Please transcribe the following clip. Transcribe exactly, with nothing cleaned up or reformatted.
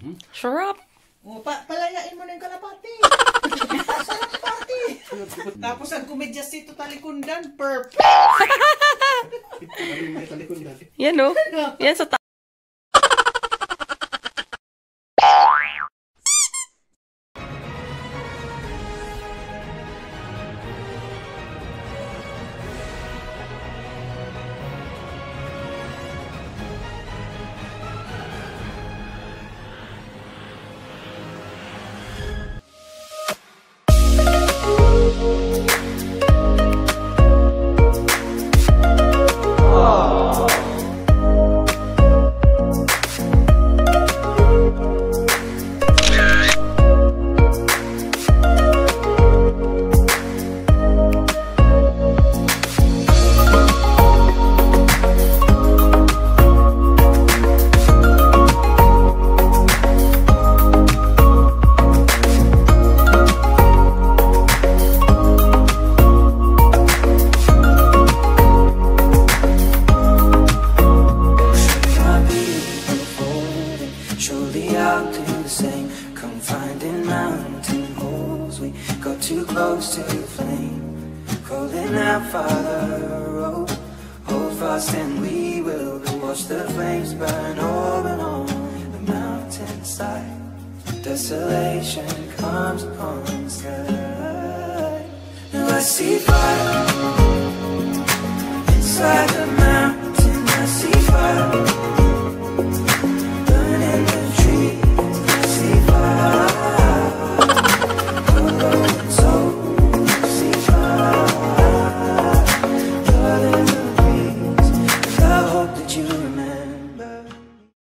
Sarap. O, pa palayain mo na yung kalapati. Sarap pati. Tapos ang kumedyas dito talikundan. Perfect. Yan o. Yan sa ta- too close to the flame, calling out, Father, oh, hold fast and we will watch the flames burn over on the mountainside. Desolation comes upon the sky. Now I see fire inside